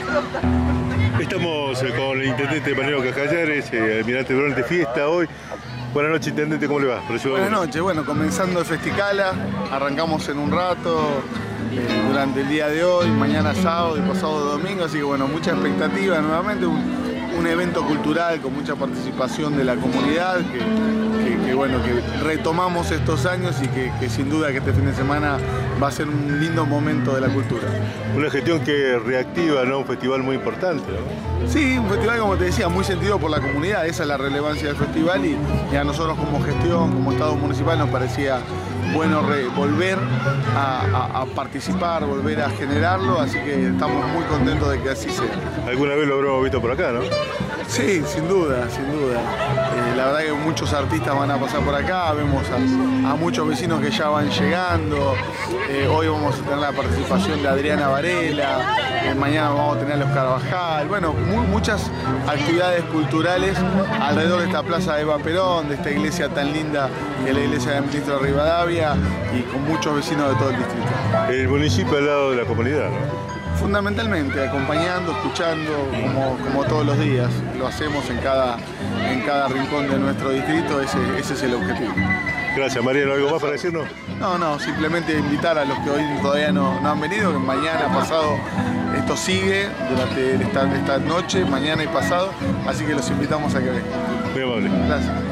Estamos con el intendente Mariano Cascallares, almirante Brown de fiesta hoy. Buenas noches, intendente, ¿cómo le va? Buenas noches, bueno, comenzando el Festicala, arrancamos en un rato, durante el día de hoy, mañana sábado y pasado domingo, así que bueno, mucha expectativa, nuevamente un evento cultural con mucha participación de la comunidad, que bueno, que retomamos estos años y que sin duda que este fin de semana va a ser un lindo momento de la cultura. Una gestión que reactiva, ¿no? Un festival muy importante, ¿no? Sí, un festival, como te decía, muy sentido por la comunidad, esa es la relevancia del festival y a nosotros como gestión, como Estado municipal nos parecía bueno volver a participar, volver a generarlo, así que estamos muy contentos de que así sea. ¿Alguna vez lo habremos visto por acá, no? Sí, sin duda, sin duda. La verdad que muchos artistas van a pasar por acá, vemos a muchos vecinos que ya van llegando. Hoy vamos a tener la participación de Adriana Varela, mañana vamos a tener a los Carvajal. Bueno, muchas actividades culturales alrededor de esta plaza de Eva Perón, de esta iglesia tan linda que es la iglesia del Ministro de Rivadavia y con muchos vecinos de todo el distrito. El municipio al lado de la comunidad, ¿no? Fundamentalmente, acompañando, escuchando, como todos los días. Lo hacemos en cada rincón de nuestro distrito, ese es el objetivo. Gracias, Mariano. ¿Algo más para decirnos? No, simplemente invitar a los que hoy todavía no han venido, que mañana, pasado, esto sigue durante esta noche, mañana y pasado, así que los invitamos a que vengan. Muy amable. Gracias.